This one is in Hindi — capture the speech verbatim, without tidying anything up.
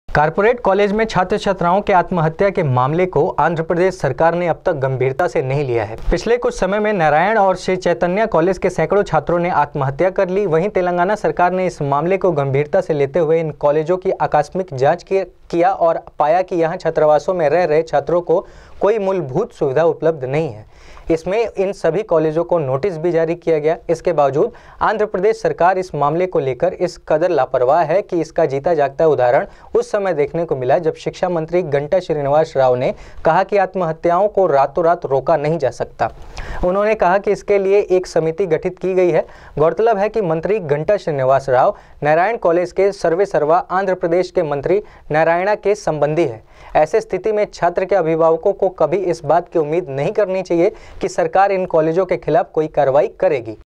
कारपोरेट कॉलेज में छात्र छात्राओं के आत्महत्या के मामले को आंध्र प्रदेश सरकार ने अब तक गंभीरता से नहीं लिया है। पिछले कुछ समय में नारायण और श्री चैतन्य कॉलेज के सैकड़ों छात्रों ने आत्महत्या कर ली। वहीं तेलंगाना सरकार ने इस मामले को गंभीरता से लेते हुए इन कॉलेजों की आकस्मिक जांच किया और पाया कि यहां छात्रावासों में रह रहे छात्रों को कोई मूलभूत सुविधा उपलब्ध नहीं है। इसमें इन सभी कॉलेजों को नोटिस भी जारी किया गया। इसके बावजूद आंध्र प्रदेश सरकार इस मामले को लेकर इस कदर लापरवाह है कि इसका जीता जागता उदाहरण उस समय देखने को मिला जब शिक्षा मंत्री गंटा श्रीनिवास राव ने कहा कि आत्महत्याओं को रातों रात रोका नहीं जा सकता। उन्होंने कहा कि इसके लिए एक समिति गठित की गई है। गौरतलब है कि मंत्री गंटा श्रीनिवास राव नारायण कॉलेज के सर्वे सर्वा आंध्र प्रदेश के मंत्री नारायणा के संबंधी है। ऐसे स्थिति में छात्र के अभिभावकों को कभी इस बात की उम्मीद नहीं करनी चाहिए कि सरकार इन कॉलेजों के खिलाफ कोई कार्रवाई करेगी।